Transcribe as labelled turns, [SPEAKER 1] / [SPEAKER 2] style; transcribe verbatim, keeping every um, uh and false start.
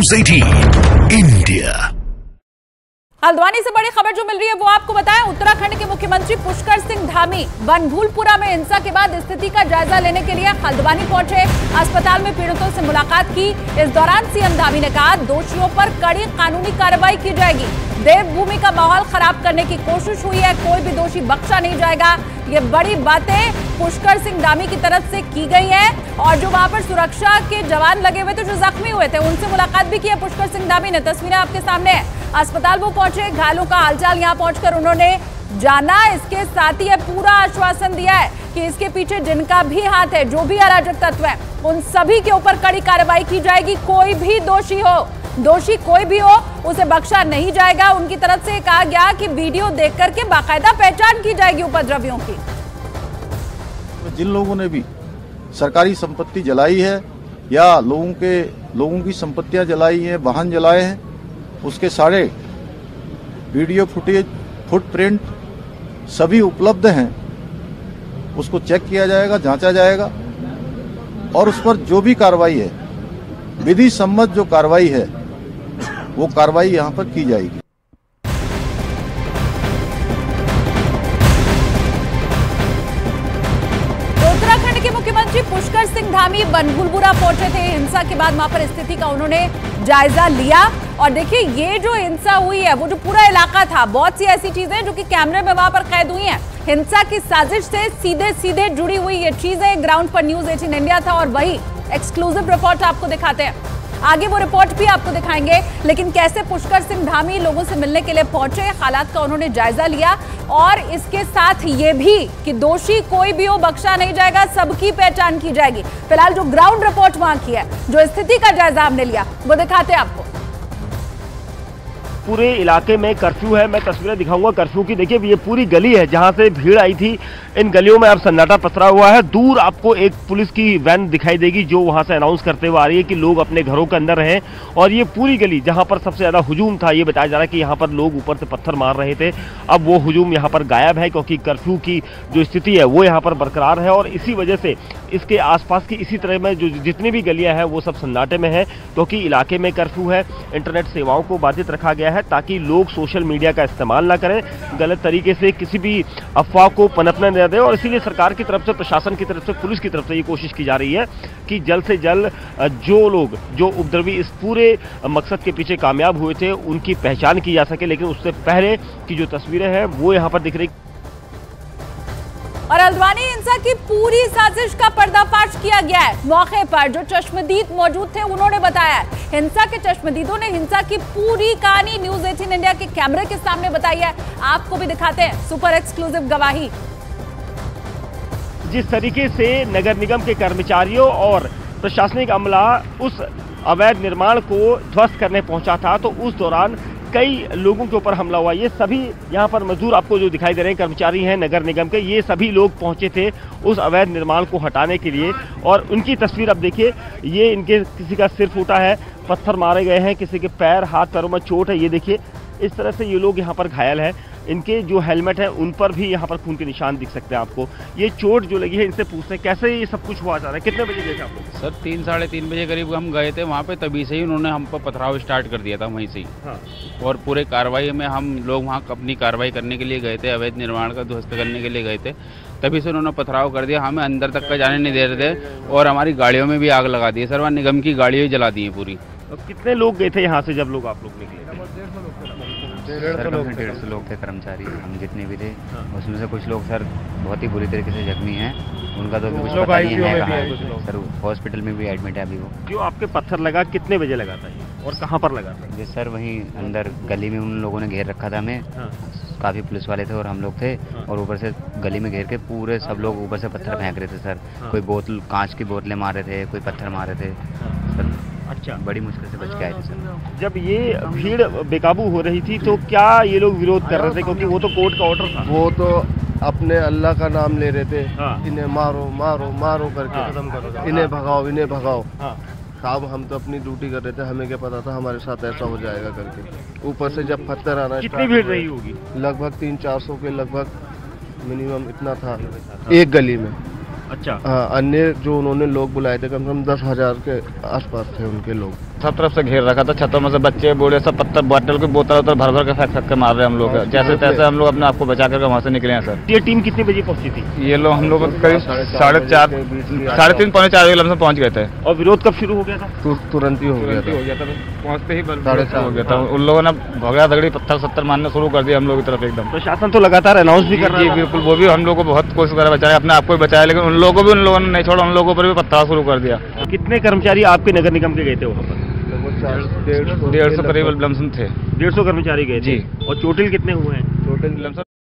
[SPEAKER 1] News अठारह India.
[SPEAKER 2] Haldwani से बड़ी खबर जो मिल रही है वो आपको बताएं। उत्तराखंड के मुख्यमंत्री पुष्कर सिंह धामी बनभूलपुरा में हिंसा के बाद स्थिति का जायजा लेने के लिए हल्द्वानी पहुंचे। अस्पताल में पीड़ितों से मुलाकात की। इस दौरान सीएम धामी ने कहा दोषियों पर कड़ी कानूनी कार्रवाई की जाएगी। देवभूमि का माहौल खराब करने की कोशिश हुई है, कोई भी दोषी बख्शा नहीं जाएगा। ये बड़ी बातें पुष्कर सिंह धामी की तरफ से की गई है। और जो वहां पर सुरक्षा के जवान लगे हुए थे, जो जख्मी हुए थे, उनसे मुलाकात भी की है पुष्कर सिंह धामी ने। तस्वीरें आपके सामने है। अस्पताल वो पहुंचे, घायलों का हालचाल यहां पहुंचकर उन्होंने जाना। इसके साथ ही पूरा आश्वासन दिया है कि इसके पीछे जिनका भी हाथ है, जो भी अराजक तत्व है, उन सभी के ऊपर कड़ी कार्रवाई की जाएगी। कोई भी दोषी हो, दोषी कोई भी हो, उसे बख्शा नहीं जाएगा। उनकी तरफ से कहा गया कि वीडियो देख करके बाकायदा पहचान की जाएगी उपद्रवियों की।
[SPEAKER 3] जिन लोगों ने भी सरकारी संपत्ति जलाई है या लोगों के लोगों की संपत्तियां जलाई हैं, वाहन जलाए हैं, उसके सारे वीडियो फुटेज, फुटप्रिंट सभी उपलब्ध हैं। उसको चेक किया जाएगा, जांचा जाएगा और उस पर जो भी कार्रवाई है, विधि सम्मत जो कार्रवाई है, वो कार्रवाई यहां पर की जाएगी।
[SPEAKER 2] उत्तराखंड के मुख्यमंत्री पुष्कर सिंह धामी बनभूलपुरा पहुंचे थे। हिंसा के बाद वहां पर स्थिति का उन्होंने जायजा लिया। और देखिए, ये जो हिंसा हुई है, वो जो पूरा इलाका था, बहुत सी ऐसी चीजें जो कि कैमरे में वहां पर कैद हुई हैं। हिंसा की साजिश से सीधे सीधे जुड़ी हुई ये चीजें ग्राउंड पर न्यूज अठारह इंडिया था और वही एक्सक्लूसिव रिपोर्ट आपको दिखाते हैं। आगे वो रिपोर्ट भी आपको दिखाएंगे, लेकिन कैसे पुष्कर सिंह धामी लोगों से मिलने के लिए पहुंचे, हालात का उन्होंने जायजा लिया। और इसके साथ ये भी कि दोषी कोई भी हो, बख्शा नहीं जाएगा, सबकी पहचान की जाएगी। फिलहाल जो ग्राउंड रिपोर्ट वहां की है, जो स्थिति का जायजा हमने लिया, वो दिखाते हैं आपको।
[SPEAKER 4] पूरे इलाके में कर्फ्यू है। मैं तस्वीरें दिखाऊंगा कर्फ्यू की। देखिए, ये पूरी गली है जहां से भीड़ आई थी। इन गलियों में अब सन्नाटा पसरा हुआ है। दूर आपको एक पुलिस की वैन दिखाई देगी जो वहां से अनाउंस करते हुए आ रही है कि लोग अपने घरों के अंदर रहें। और ये पूरी गली जहां पर सबसे ज्यादा हुजूम था, ये बताया जा रहा है कि यहाँ पर लोग ऊपर से पत्थर मार रहे थे। अब वो हुजूम यहाँ पर गायब है क्योंकि कर्फ्यू की जो स्थिति है वो यहाँ पर बरकरार है। और इसी वजह से इसके आसपास की इसी तरह में जो जितनी भी गलियां हैं वो सब सन्नाटे में है, क्योंकि इलाके में कर्फ्यू है। इंटरनेट सेवाओं को बाधित रखा गया है ताकि लोग सोशल मीडिया का इस्तेमाल ना करें, गलत तरीके से किसी भी अफवाह को पनपने न दें। और इसीलिए सरकार की तरफ से, प्रशासन की तरफ से, पुलिस की तरफ से ये कोशिश की जा रही है कि जल्द से जल्द जो लोग, जो उपद्रवी इस पूरे मकसद के पीछे कामयाब हुए थे, उनकी पहचान की जा सके। लेकिन उससे पहले की जो तस्वीरें हैं वो यहाँ पर दिख रही।
[SPEAKER 2] और हल्द्वानी हिंसा की पूरी साजिश का पर्दाफाश किया गया है। मौके पर जो चश्मदीद मौजूद थे उन्होंने बताया है, हिंसा के चश्मदीदों ने हिंसा की पूरी कहानी न्यूज अठारह इंडिया के कैमरे के सामने बताई है। आपको भी दिखाते हैं सुपर एक्सक्लूसिव गवाही।
[SPEAKER 4] जिस तरीके से नगर निगम के कर्मचारियों और प्रशासनिक अमला उस अवैध निर्माण को ध्वस्त करने पहुंचा था, तो उस दौरान कई लोगों के ऊपर हमला हुआ। ये सभी यहाँ पर मजदूर आपको जो दिखाई दे रहे हैं, कर्मचारी हैं नगर निगम के, ये सभी लोग पहुंचे थे उस अवैध निर्माण को हटाने के लिए। और उनकी तस्वीर अब देखिए, ये इनके किसी का सिर फूटा है, पत्थर मारे गए हैं, किसी के पैर, हाथ, पैरों में चोट है। ये देखिए, इस तरह से ये लोग यहाँ पर घायल हैं। इनके जो हेलमेट है उन पर भी यहाँ पर खून के निशान दिख सकते हैं आपको। ये चोट जो लगी है, इनसे पूछते हैं कैसे ये सब कुछ हुआ जा रहा है। कितने बजे गए थे आप लोग?
[SPEAKER 5] सर तीन साढ़े तीन बजे करीब हम गए थे वहाँ पे, तभी से ही उन्होंने हम पर पथराव स्टार्ट कर दिया था वहीं से ही। हाँ। और पूरे कार्रवाई में हम लोग वहाँ अपनी कार्रवाई करने के लिए गए थे, अवैध निर्माण का ध्वस्त करने के लिए गए थे, तभी से उन्होंने पथराव कर दिया। हमें अंदर तक का जाने नहीं दे रहे थे और हमारी गाड़ियों में भी आग लगा दी है सर। वहाँ निगम की गाड़ियाँ जला दी है पूरी।
[SPEAKER 4] कितने लोग गए थे यहाँ से जब लोग आप लोग निकले थे?
[SPEAKER 6] सर कम से डेढ़ सौ लोग थे कर्मचारी, हम जितने भी थे। उसमें से कुछ लोग सर बहुत ही बुरी तरीके से जख्मी हैं, उनका तो अभी कुछ पता नहीं है कहाँ है। सर हॉस्पिटल में भी एडमिट है अभी वो।
[SPEAKER 4] जो आपके पत्थर लगा, कितने बजे लगा था ये और कहाँ पर लगा था?
[SPEAKER 6] जी सर वहीं अंदर गली में उन लोगों ने घेर रखा था हमें। हाँ। काफ़ी पुलिस वाले थे और हम लोग थे। हाँ। और ऊपर से गली में घेर के पूरे सब लोग ऊपर से पत्थर फेंक रहे थे सर। हाँ। कोई बोतल, कांच की बोतलें मार रहे थे, कोई पत्थर मार रहे थे। हाँ। सर अच्छा, बड़ी मुश्किल से बच के आए थे सर।
[SPEAKER 4] जब ये भीड़ बेकाबू हो रही थी तो क्या ये लोग विरोध कर रहे थे, क्योंकि वो तो कोर्ट का ऑर्डर था?
[SPEAKER 7] वो तो अपने अल्लाह का नाम ले रहे थे।
[SPEAKER 4] हाँ।
[SPEAKER 7] इन्हें मारो मारो मारो करके खत्म करो, इन्हें भगाओ इन्हें भगाओ।
[SPEAKER 4] हाँ।
[SPEAKER 7] साहब हम तो अपनी ड्यूटी कर रहे थे, हमें क्या पता था हमारे साथ ऐसा हो जाएगा करके। ऊपर से जब पत्थर आना,
[SPEAKER 4] कितनी भीड़ रही होगी?
[SPEAKER 7] लगभग तीन चार सौ के लगभग मिनिमम इतना था एक गली में।
[SPEAKER 4] अच्छा।
[SPEAKER 7] हाँ, अन्य जो उन्होंने लोग बुलाए थे कम से कम दस हजार के आसपास थे उनके लोग।
[SPEAKER 8] सब तरफ से घेर रखा था, छतों में से बच्चे बूढ़े सब पत्थर बोतल की बोतल उतर भर भर के फेंक फेंक के मार रहे हैं हम लोग। जैसे तैसे हम लोग अपने आप को बचा करके वहाँ से निकले हैं सर।
[SPEAKER 4] ये टीम कितने बजे पहुंची थी?
[SPEAKER 8] ये लोग हम लोग करीब साढ़े चार साढ़े तीन पौने चार बजे लमसम पहुँच गए थे।
[SPEAKER 4] और विरोध कब शुरू हो गया था?
[SPEAKER 7] तुरंत ही हो गया था,
[SPEAKER 8] हो गया था पहुँचते ही साढ़े चार हो गया था। उन लोगों ने भगड़ा दगड़ी पत्थर सत्तर मारना शुरू कर दिया हम लोग की तरफ एकदम।
[SPEAKER 4] प्रशासन तो लगातार अनाउंस भी कर रहा है।
[SPEAKER 8] बिल्कुल, वो भी हम लोग को बहुत कोशिश कर बचाया, अपने आप को भी बचाया, लेकिन उन लोगों को भी उन लोगों ने नहीं छोड़ा, उन लोगों पर भी पत्थर शुरू कर दिया।
[SPEAKER 4] कितने कर्मचारी आपके नगर निगम के गए थे वहाँ पर?
[SPEAKER 8] डेढ़ सौ करीब लमसम थे।
[SPEAKER 4] डेढ़ सौ कर्मचारी गए थे
[SPEAKER 8] जी।
[SPEAKER 4] और टोटल कितने हुए हैं?
[SPEAKER 8] Total lump sum